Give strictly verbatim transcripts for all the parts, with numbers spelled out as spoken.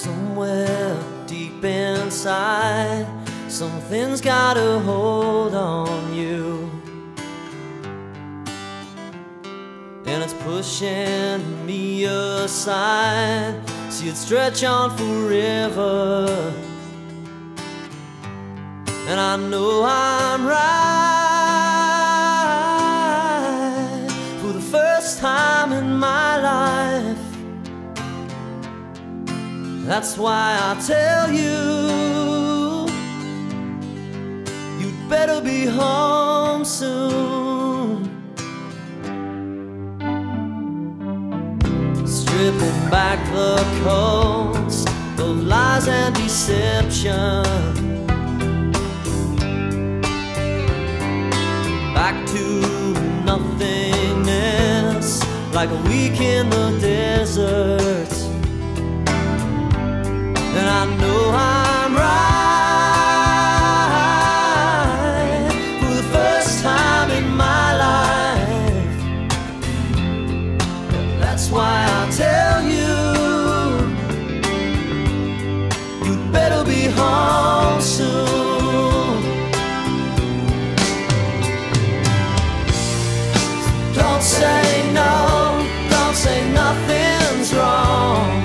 Somewhere deep inside, something's got a hold on you, and it's pushing me aside. See it stretch on forever, and I know I'm right for the first time in my life. That's why I tell you, you'd better be home soon. Stripping back the coast of lies and deception, back to nothingness, like a week in the desert. And I know I'm right for the first time in my life. That's why I tell you, you'd better be home soon. Don't say no, don't say nothing's wrong.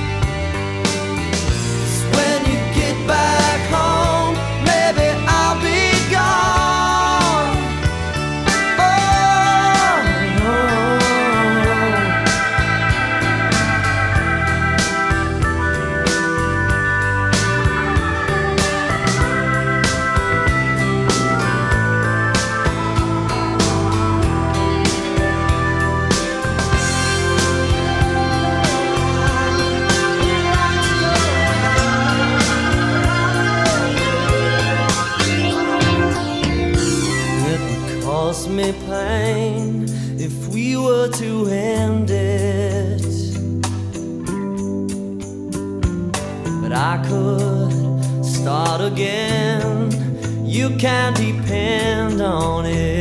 Me pain if we were to end it, but I could start again. You can depend on it.